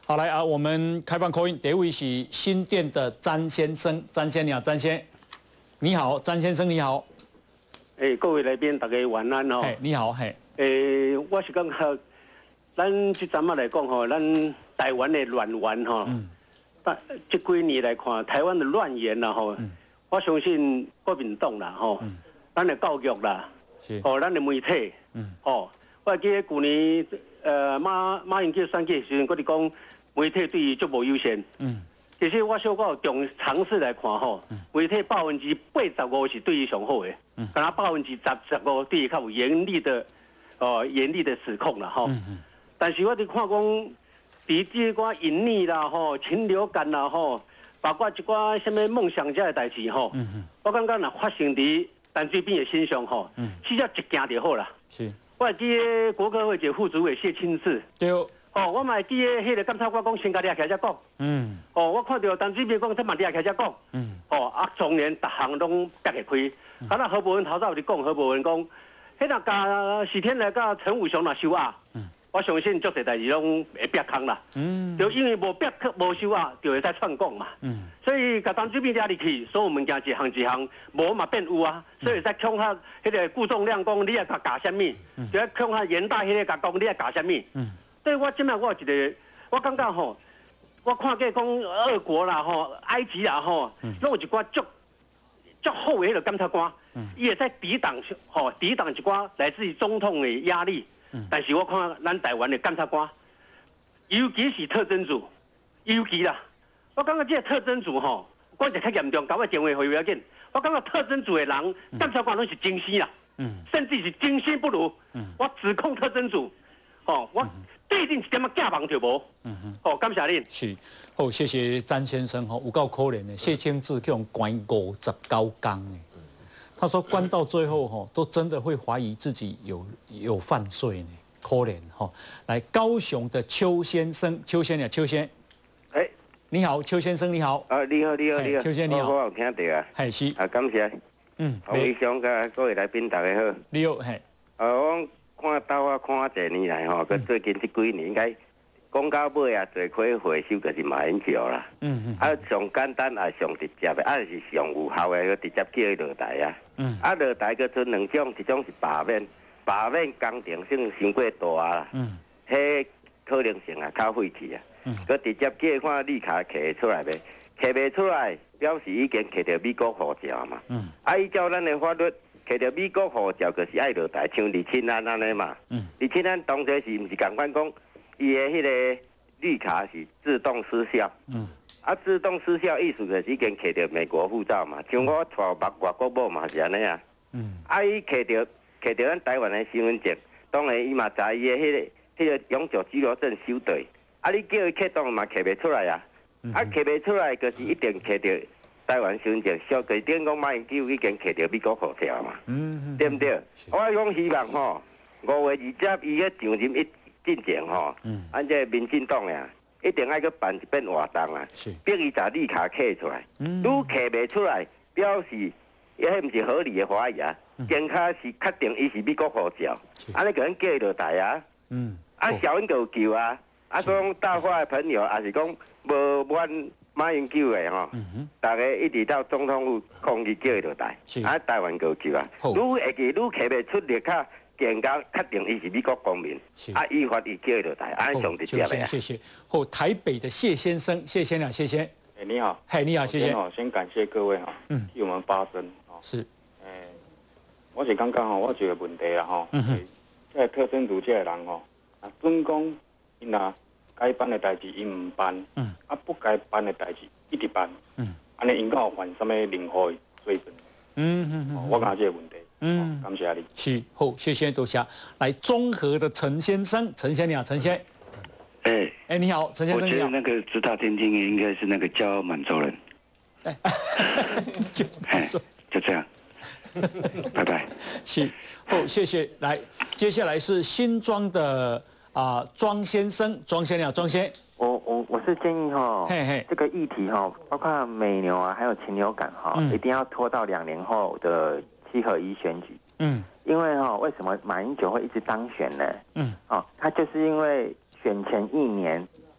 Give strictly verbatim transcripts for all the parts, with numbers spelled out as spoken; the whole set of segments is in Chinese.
好，来啊，我们开放口音，第一位是新店的詹先生，詹先生，詹先，你好，詹先生你好。 诶、欸，各位来宾大家晚安哦。 嘿，你好，嘿。 诶、欸，我是感觉，咱这阵啊来讲吼，咱台湾的乱源吼，嗯，但这几年来看，台湾的乱源啦吼，嗯、我相信国民党啦吼，嗯、咱的教育啦，是，哦，咱的媒体，嗯，哦，我记得去年呃马马英九选举时阵，我哋讲。媒体对于足无优先，嗯，其实我小可从尝试来看吼，嗯、媒体百分之八十五是对伊上好的，嗯，敢若百分之十十五对伊较有严厉的，哦严厉的指控啦吼。嗯嗯、但是我哋看讲，伫这寡隐匿啦吼、禽流感啦吼，包括一寡什么梦想家的代志吼，嗯嗯、我感觉若发生伫陈水扁的身上吼，嗯，只要一件就好啦。是，我记得国科会一个副主委谢清志，对。哦，我嘛记得迄个监察官讲，先家己也开只讲。嗯。哦，我看到陈水扁讲，这嘛你也开只讲。嗯。哦，啊，中年逐项拢逼下开。啊，那何伯文头早有伫讲，何伯文讲，迄若甲史天来甲陈武雄若收押，嗯，我相信足侪代志拢会逼空啦。嗯。就因为无逼无收押，就会使篡讲嘛。嗯。所以甲陈水扁抓入去，所有物件一项一项无嘛变有啊，所以使恐吓迄个顾仲亮讲，你要甲教什么？嗯。就要恐吓严大迄个甲讲，你要教什么？嗯。所以我今麦我有一个，我感觉吼，我看过讲俄国啦吼、埃及啦吼，拢有一寡足足好的迄个监察官，伊会使抵挡吼抵挡一寡来自于总统的压力。但是我看咱台湾的监察官，尤其是特侦组，尤其啦，我感觉这个特侦组吼，我就较严重，搞我电话会要紧。我感觉特侦组的人，监察官拢是精心啦，甚至是精心不如。我指控特侦组，哦，我。对定一点仔假忙就无。嗯哼。好、哦，感谢恁。是，好，谢谢詹先生吼，有够可怜的，谢清志去用关五十九天的，他说关到最后吼，都真的会怀疑自己有有犯罪呢，可怜哈。来，高雄的邱先生，邱先生，邱先，哎、欸，你好，邱先生，你好。啊，你好，你好，你好。邱先生你好。我有听到啊。系是。啊，感谢。嗯。洪医生甲各位来宾大家好。你好，嘿。啊，我。看到我看一年来吼，佮最近这几年应该讲到尾啊，罪魁祸首就是马英九啦。嗯嗯。啊，上简单也上直接的，啊是上有效的，佮直接叫伊落台啊。嗯。啊，落台佮分两种，一种是罢免，罢免工程性伤过大啦。嗯。迄可能性啊较废去啊。嗯。佮直接叫看绿卡摕出来袂？摕袂出来，表示已经摕到美国护照嘛。嗯。啊，依照咱的法律。摕到美国护照，就是爱落台，像李清安安尼嘛。嗯。李清安当初是毋是共款讲，伊的迄个绿卡是自动失效。嗯。啊，自动失效意思就是已经摕到美国护照嘛，像我带外外国某嘛是安尼啊。嗯。啊，伊摕到摕到咱台湾的身份证，当然伊嘛知伊的迄个迄个永久居留证收对。啊，你叫伊启动嘛，摕袂出来啊。嗯。啊，摕袂出来，就是一定摕到。台湾身份证，小个点讲马英九已经摕到美国护照嘛，嗯嗯、对不对？我讲希望吼，五月二十伊个上任一进前吼，嗯、按这民进党呀，一定爱去办一遍活动啊，逼伊把绿卡摕出来，嗯、如摕袂出来，表示伊迄毋是合理的怀疑啊，更加是确定伊是美国护照，安尼个人叫伊落台啊，嗯、啊小英就救啊，啊讲大花的朋友也是讲无满。马英九的吼，大家一直到总统府抗议叫伊落台，啊，台湾高救啊，愈会记愈摕袂出力卡，更加确定伊是美国公民，啊，依法伊叫伊落台，安上直接的啊。谢谢。后台北的谢先生，谢先生，谢先。哎，你好。嘿，你好，谢谢。好，先感谢各位哈，嗯，替我们发声哦。是。诶，我是刚刚吼，我一个问题啦吼，嗯哼，这个特征组这个人吼，啊，准讲因若。该办的代志伊唔办，嗯，啊不该办的代志一直办，嗯，安尼应该有犯什么领导水准？嗯嗯嗯，我讲这个问题，嗯，感谢你。是，好，谢谢多谢。来，中和的陈先生，陈先生你好，陈先。哎哎，你好，陈先生你好。我觉得那个直达天津应该是那个骄傲满洲人。哎，就就这样。拜拜。是，好，谢谢。来，接下来是新庄的。啊，庄先生，庄先生，庄先，我我我是建议哈，嘿嘿，这个议题哈，包括美牛啊，还有禽流感哈，嗯、一定要拖到两年后的七合一选举。嗯，因为哈，为什么马英九会一直当选呢？嗯，哦，他就是因为选前一年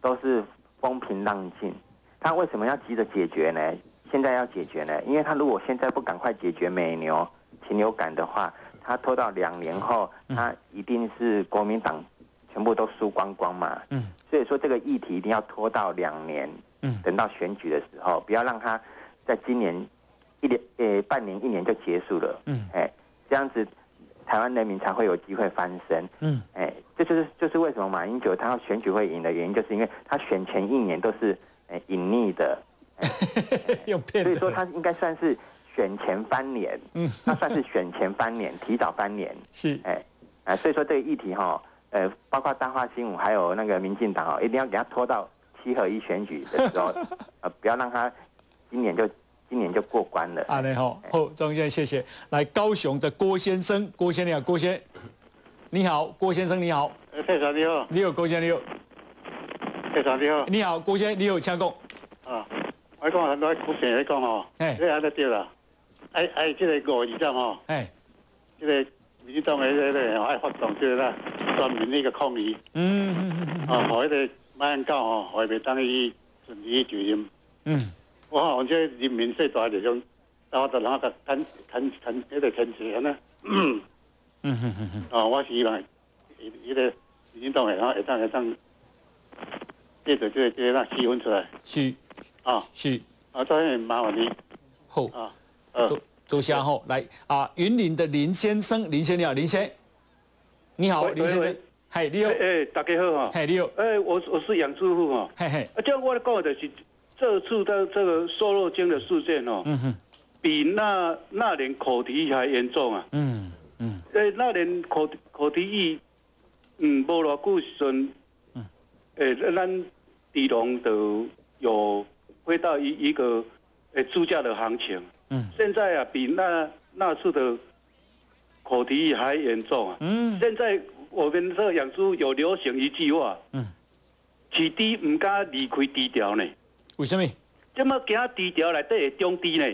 都是风平浪静。他为什么要急着解决呢？现在要解决呢？因为他如果现在不赶快解决美牛禽流感的话，他拖到两年后，他一定是国民党全部都输光光嘛。嗯，所以说这个议题一定要拖到两年，嗯，等到选举的时候，不要让他在今年一年呃半年一年就结束了。嗯，哎，这样子台湾人民才会有机会翻身。嗯，哎，这就是就是为什么马英九他要选举会赢的原因，就是因为他选前一年都是哎隐匿的。 用骗的， 所以说他应该算是选前翻脸，嗯，他算是选前翻脸，提早翻脸， 是， 哎，啊，所以说这个议题哈，呃，包括大话新闻还有那个民进党哦，一定要给他拖到七合一选举的时候，呃，不要让他今年就今年就过关了。 啊，你好，好，庄先生，谢谢。来，高雄的郭先生，郭先生，郭先，你好，郭先生，你好， 呃，蔡长你好， 你好，郭先生，你好， 蔡长你好， 你好，郭先生，你好，请讲。啊。 我讲很多股评来讲吼，你安尼对啦，爱爱这个五二站吼，哎，这个民进党的这个爱发动这个全民那个抗议，嗯嗯嗯，啊，互迄个马英九吼，互伊袂当伊顺利就任，嗯，我吼这人民最大力量，然后就人个牵牵牵迄个牵制安尼，嗯嗯嗯嗯，啊，我是希望伊个民进党会当会当会当借着这个这个让气氛出来， 是。 啊， 是啊，当然麻烦你。 好啊，多多谢好，来啊，云林的林先生，林先生你好，林先，你好，林先生，嗨，你好， 哎，大家好哈， 嗨，你好， 哎，我我是杨师傅哈，嘿嘿，啊，这样我讲的是这次的这个瘦肉精的事件哦，嗯哼，比那那年口蹄疫还严重啊，嗯嗯，哎，那年口口蹄疫，嗯，无偌久时阵，嗯，哎，咱地龙都有。回到一一个诶猪价的行情，嗯，现在啊比那那次的口蹄疫还严重啊，嗯，现在我们这个养猪有流行一句话，嗯，饲猪唔敢离开猪条呢， 为什么？ 这么惊猪条内底会中猪呢？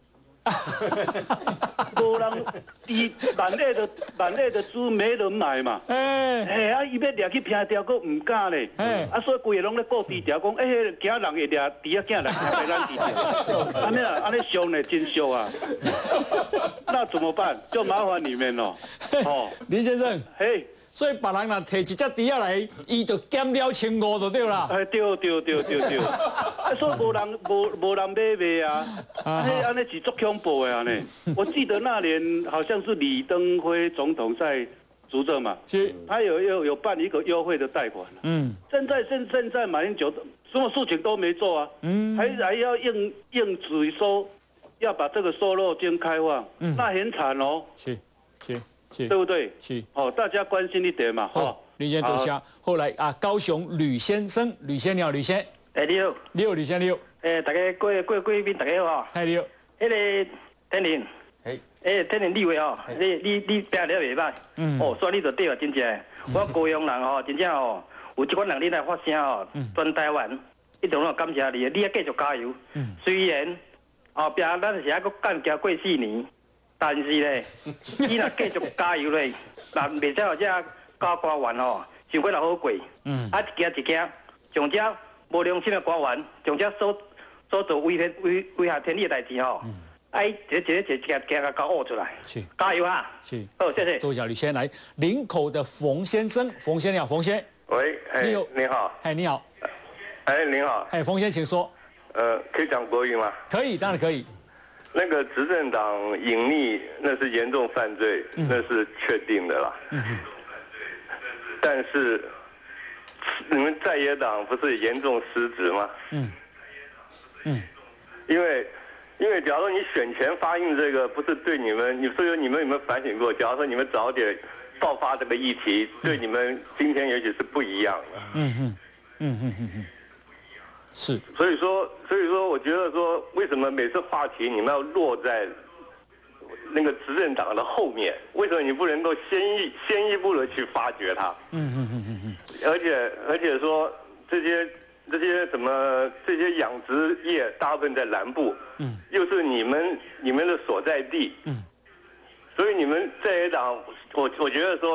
无人猪万类的万类的猪没人买嘛，哎，哎啊，伊要掠去平条，佫唔敢咧，哎，啊，所以规个拢咧顾猪条，讲哎，惊人会掠猪啊，囝来害咱猪条，安尼啊，安尼俗呢，真俗啊，那怎么办？就麻烦你们咯， 哦，林先生，嘿。所以别人若摕一只猪仔来，伊就减了千五就对啦。 哎，对对对对对。啊，所以无人无无人买卖啊，安尼安尼是足恐怖的安尼。我记得那年好像是李登辉总统在执政嘛，是，他有有有办一个优惠的贷款。嗯。现在现现在马英九什么事情都没做啊，嗯，还还要硬硬嘴说要把这个瘦肉精开放，嗯，那很惨哦。 是是。是， 对不对？ 是， 哦，大家关心一点嘛， 哈。林先多谢。后来啊，高雄吕先生，吕先你好，吕先。 哎，你好。 你好，吕先你好。 哎，大家各各贵宾大家好哈。 嗨，你好。 迄个天林，哎，哎，天林立委哦，你你你表了袂歹。嗯。哦，所以你就对啊，真正。我高雄人哦，真正哦，有这款人你来发声哦，全台湾一定要感谢你，你要继续加油。嗯。虽然后壁咱是还佫干行过四年。但是咧，伊若继续加油咧，那袂使有这高官员吼，想过来好过。嗯。啊，一件一件，从这无良心的官员，从这所所做危害危危害天理的代志吼，哎，一个一个一个一个给搞恶出来。是。加油啊！ 是。 好，谢谢。 多谢吕先来，林口的冯先生，冯先你好，冯先。 喂，你好，你好。 哎，你好。 哎，你好。 哎，冯先，请说。 呃，可以讲国语吗？ 可以，当然可以。 那个执政党隐匿，那是严重犯罪，嗯、那是确定的啦。嗯、但是你们在野党不是严重失职吗？嗯。嗯。因为，因为假如说你选前发映这个，不是对你们，你说你们有没有反省过？假如说你们早点爆发这个议题，对你们今天也许是不一样的。嗯嗯嗯嗯嗯嗯。是，所以说，所以说，我觉得说，为什么每次话题你们要落在那个执政党的后面？为什么你不能够先一先一步的去发掘它？嗯嗯嗯嗯嗯。而且而且说这些这些什么这些养殖业大部分在南部，嗯，又是你们你们的所在地，嗯，所以你们在野党，我我觉得说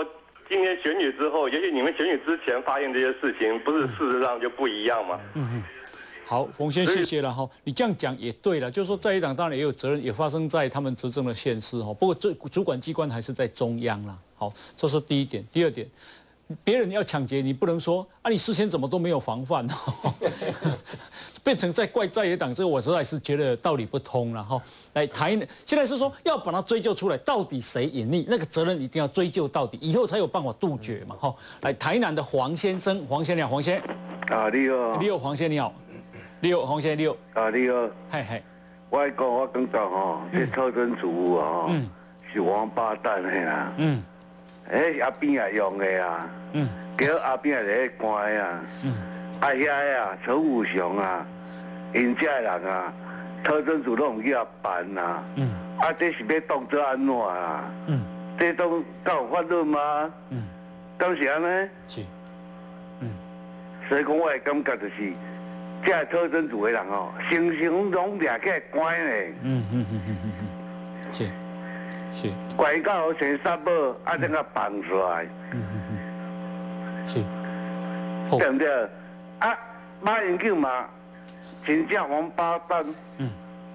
今天选举之后，也许你们选举之前发现这些事情，不是事实上就不一样吗？ 嗯嗯。好，冯先谢谢了哈。你这样讲也对了，就是说在野党当然也有责任，也发生在他们执政的县市哈。不过这主管机关还是在中央啦。好，这是第一点。第二点。 别人要抢劫，你不能说啊，你事先怎么都没有防范，变成在怪在野党，这个我实在是觉得道理不通了哈。来台，现在是说要把它追究出来，到底谁隐匿，那个责任一定要追究到底，以后才有办法杜绝嘛哈。来，台南的黄先生，黄先生，黄先啊，你好， 你好，黄先你好，你好，黄先你好， 啊，你好， 嘿嘿， 我讲我感觉吼，这特征组务吼，是王八蛋的啦，嗯。 迄阿扁也用的啊，嗯，叫阿扁也在关啊，嗯，啊遐个啊，陈武雄啊，因遮人啊，特侦组拢去遐办啊，嗯，啊这是要当做安怎啊？嗯，这当敢有法律吗？嗯，当是安尼？是，嗯，所以讲我的感觉就是，这特侦组的人哦，生生拢掠起来关嘞。嗯嗯嗯嗯嗯，是。 是，怪到先杀宝，啊，等个放出来。嗯嗯嗯，是，对不对？啊，马英九嘛，真正王八蛋。嗯，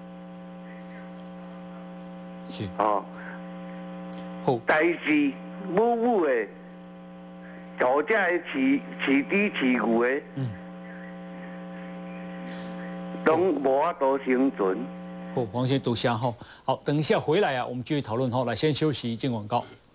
是。哦，好，代志母母的，做这的饲饲猪饲牛的，嗯，拢无法度生存。 好，黄先读下哈。好，等一下回来啊，我们继续讨论哈。来，先休息，进广告。